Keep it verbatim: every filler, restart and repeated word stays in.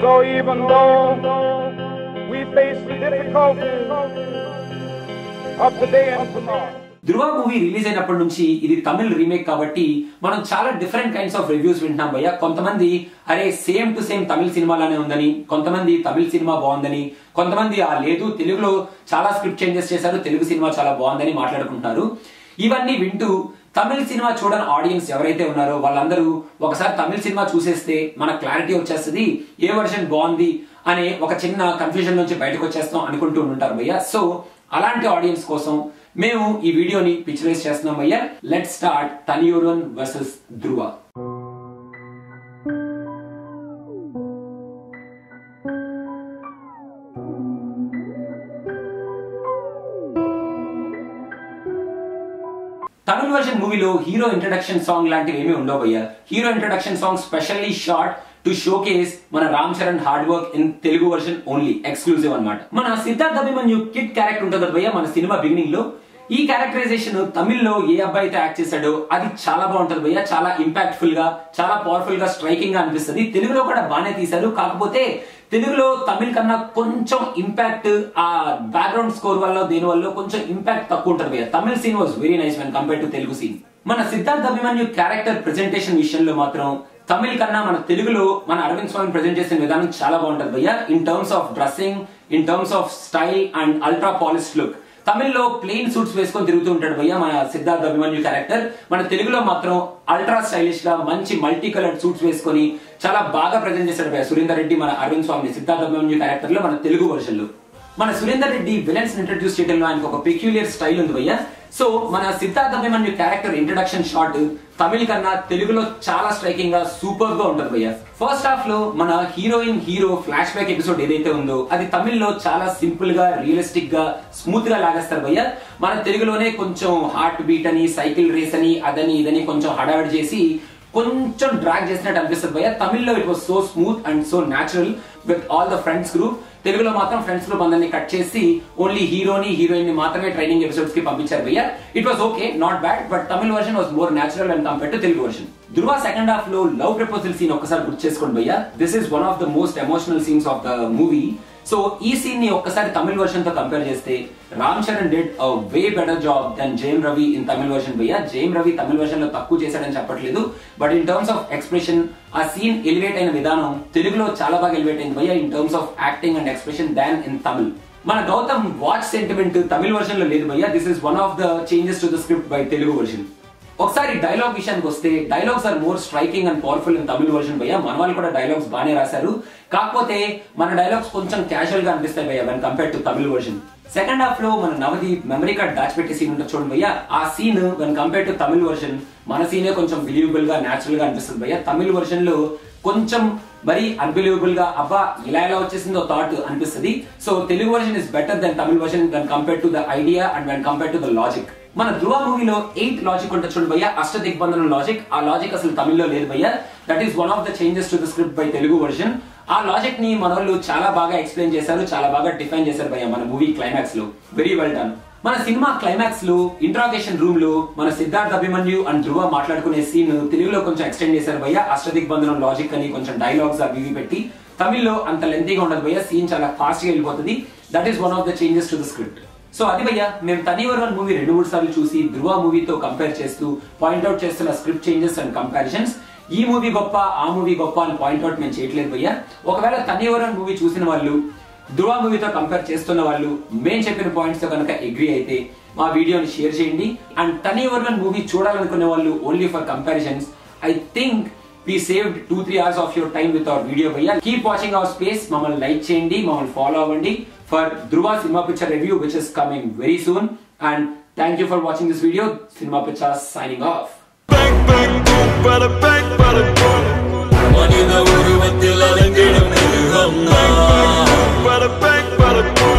So even though we face the difficulties of today and tomorrow. Dhruva movie release అయినప్పటి నుంచి ఇది Tamil remake కాబట్టి మనం చాలా డిఫరెంట్ కైండ్స్ ఆఫ్ రివ్యూస్ వింటున్నాం భయ్య. కొంతమంది అరే సేమ్ టు సేమ్ తమిళ సినిమాలానే ఉందని, కొంతమంది తమిళ సినిమా బాగుందని, కొంతమంది ఆ లేదు తెలుగులో చాలా స్క్రిప్ట్ చేంజెస్ చేశారు, తెలుగు సినిమా చాలా బాగుందని మాట్లాడుకుంటున్నారు. ఇవన్నీ వింటూ తమిళ సినిమా చూడని ఆడియన్స్ ఎవరైతే ఉన్నారో వాళ్ళందరూ ఒకసారి తమిళ సినిమా చూసేస్తే మన క్లారిటీ వచ్చేస్తుంది, ఏ వర్షన్ బాగుంది అనే ఒక చిన్న కన్ఫ్యూజన్ నుంచి బయటకు వచ్చేస్తాం అనుకుంటూ ఉంటారు భయ్య. సో అలాంటి ఆడియన్స్ కోసం మేము ఈ వీడియోని పిక్చరైజ్ చేస్తున్నాం భయ్య. Let's start Thani Oruvan versus Dhruva. Tamil version మూవీలో హీరో ఇంట్రడక్షన్ సాంగ్ లాంటివి ఏమీ ఉండవు భయ్య. Hero introduction song specially short to showcase మన Ram Charan hard work in Telugu version only, exclusive అన్నమాట. మన సిద్ధార్థ్ అభిమన్యు కిడ్ క్యారెక్టర్ ఉంటుంది భయ్య మన సినిమా బిగినింగ్ లో. ఈ క్యారెక్టరైజేషన్ తమిళ్లో ఏ అబ్బాయి అయితే యాక్ట్ చేశాడో అది చాలా బాగుంటది భయ్య. చాలా ఇంపాక్ట్ఫుల్ గా, చాలా పవర్ఫుల్ గా, స్ట్రైకింగ్ గా అనిపిస్తుంది. తెలుగులో కూడా బాగానే తీశారు, కాకపోతే తెలుగులో తమిళ్ కన్నా కొంచెం ఇంపాక్ట్ ఆ బ్యాక్గ్రౌండ్ స్కోర్ వల్ల దేని వల్ల కొంచెం ఇంపాక్ట్ తక్కువ ఉంటుంది భయ్య. Tamil scene was very nice when compare to Telugu scene. మన సిద్ధార్థ్ అభిమన్యు క్యారెక్టర్ ప్రెజెంటేషన్ విషయంలో మాత్రం తమిళ్ కన్నా మన తెలుగులో మన అరవింద్ స్వామి ప్రెజెంట్ చేసిన విధానం చాలా బాగుంటది భయ్య. In terms of dressing, in terms of style and ultra polished look. తమిళ్లో ప్లెయిన్ సూట్స్ వేసుకొని తిరుగుతూ ఉంటాడు భయ్య మన సిద్ధార్థ్ అభిమన్యు క్యారెక్టర్. మన తెలుగులో మాత్రం అల్ట్రా స్టైలిష్ గా మంచి మల్టీ కలర్డ్ సూట్స్ వేసుకొని చాలా బాగా ప్రెజెంట్ చేశాడు భయ్య సురేందర్ రెడ్డి మన అరవింద్ స్వామిని సిద్ధార్థ్ అభిమన్యు క్యారెక్టర్ లో మన తెలుగు వర్షన్ లో. మన సురేందర్ రెడ్డి విలన్స్ ఇంట్రడ్యూస్ చేయడంలో ఆయనకు ఒక పెక్యులియర్ స్టైల్ ఉంది భయ్య. సో మన Siddharth Abhimanyu character introduction shot తమిళ కన్నా తెలుగులో చాలా స్ట్రైకింగ్ గా సూపర్ గా ఉంటుంది భయ్య. ఫస్ట్ హాఫ్ లో మన heroine hero flashback episode ఏదైతే ఉందో అది తమిళ్లో చాలా సింపుల్ గా, రియలిస్టిక్ గా, స్మూత్ గా లాగేస్తారు భయ్య. మన తెలుగులోనే కొంచెం హార్ట్ బీట్ అని, సైకిల్ రేస్ అని, అదని ఇదని కొంచెం హడావిడి చేసి కొంచెం డ్రాగ్ చేసినట్టు అనిపిస్తుంది భయ్య. తమిళ్లో it was so smooth and so natural with all the friends group. తెలుగులో మాత్రం ఫ్రెండ్స్ గ్రూప్ అందరినీ కట్ చేసి ఓన్లీ హీరోని హీరోయిన్ ని మాత్రమే ట్రైనింగ్ ఎపిసోడ్స్ కి పంపించారు భయ్య. It was okay, not bad, but తమిళ version was more natural and compare to Telugu version. Dhruva second half లో లవ్ ప్రపోజల్ సీన్ ఒక్కసారి గుర్తు చేసుకోండి భయ్య. This is one of the most emotional scenes of the movie. So ఈ scene ని ఒక్కసారి తమిళ వర్షన్ తో కంపేర్ చేస్తే Ram Charan did a way better job than Jayam Ravi in తమిళ వర్షన్ భయ్య. జయం రవి తమిళ వర్షన్ లో తక్కువ చేశాడని చెప్పట్లేదు, but in terms of expression ఆ సీన్ ఎలివేట్ అయిన విధానం తెలుగులో చాలా బాగా ఎలివేట్ అయింది భయ్య in terms of acting and expression than in Tamil. మన గౌతమ్ వాచ్ సెంటిమెంట్ తమిళ వర్షన్ లో లేదు భయ్య. This is one of the changes to the script by Telugu version. ఒకసారి డైలాగ్ విషయానికి వస్తే dialogues are more striking and powerful in తమిళ వర్షన్ భయ్య. మన వాళ్ళు కూడా డైలాగ్స్ బాగానే రాశారు, కాకపోతే మన డైలాగ్స్ కొంచెం క్యాజువల్ గా అనిపిస్తాయి భయ్య వెన్ కంపేర్ టు తమిళ వర్షన్. సెకండ్ హాఫ్ లో మన నవదీప్ మెమరీ కార్డ్ దాచిపెట్టే సీన్ ఉంటుంది చూడండి భయ్య. ఆ సీన్ వెన్ కంపేర్ టు తమిళ వర్షన్ మన సీనే కొంచెం బిలీవబుల్ గా, న్యాచురల్ గా అనిపిస్తుంది భయ్య. తమిళ వర్షన్ లో కొంచెం మరి అన్బిలీవబుల్ గా అబ్బా ఇలా ఎలా వచ్చేసిందో థాట్ అనిపిస్తుంది. So Telugu version is better than తమిళ version when compare to the idea and when compare to the logic. మన ధృవ మూవీలో ఎయిట్ లాజిక్ ఉంటుంది చూడండి భయ్య, అష్ట దిగ్బంధనం లాజిక్. ఆ లాజిక్ అసలు తమిళ్లో లేదు భయ్య. That is one of the changes to the script by Telugu version. ఆ లాజిక్ ని మన వాళ్ళు చాలా బాగా ఎక్స్ప్లెయిన్ చేశారు, చాలా బాగా డిఫైన్ చేశారు భయ్య మన మూవీ క్లైమాక్స్ లో. Very well done. మన సినిమా క్లైమాక్స్ లో ఇంట్రాగేషన్ రూమ్ లో మన సిద్ధార్థ్ అభిమన్యు అండ్ ధృవ మాట్లాడుకునే సీన్ తెలుగులో కొంచెం ఎక్స్టెండ్ చేశారు భయ్య. అష్ట దిగ్బంధనం లాజిక్ అని కొంచెం డైలాగ్స్ అవి పెట్టి తమిళ్లో అంత లెంతీగా ఉండదు భయ్య. సీన్ చాలా ఫాస్ట్ గా వెళ్ళిపోతుంది. That is one of the changes to the script. So అది భయ్య మేము థని ఒరువన్ మూవీ రెండు మూడు సార్లు చూసి ధృవ మూవీతో కంపేర్ చేస్తూ పాయింట్అవుట్ చేస్తున్న స్క్రిప్ట్ చేంజెస్ అండ్ కంపారిజన్స్. ఈ మూవీ గొప్ప, ఆ మూవీ గొప్ప అని పాయింట్అవుట్ మేము చేయట్లేదు భయ్య. ఒకవేళ థని ఒరువన్ మూవీ చూసిన వాళ్ళు ధృవ మూవీతో కంపేర్ చేస్తున్న వాళ్ళు మేము చెప్పిన పాయింట్స్ తో కనుక అగ్రీ అయితే మా వీడియోని షేర్ చేయండి. అండ్ థని ఒరువన్ మూవీ చూడాలనుకునే వాళ్ళు only for comparisons, I think we saved two three hours of your time with our video bhaiya. Keep watching our space, mammal like cheyandi, mammal follow avandi for Dhruva cinema picture review which is coming very soon. And thank you for watching this video. Cinema Picture signing off. Bang bang boom, bada bang bada boom. Manida uruvathil alangirum nirgamma. Bada bang bada boom.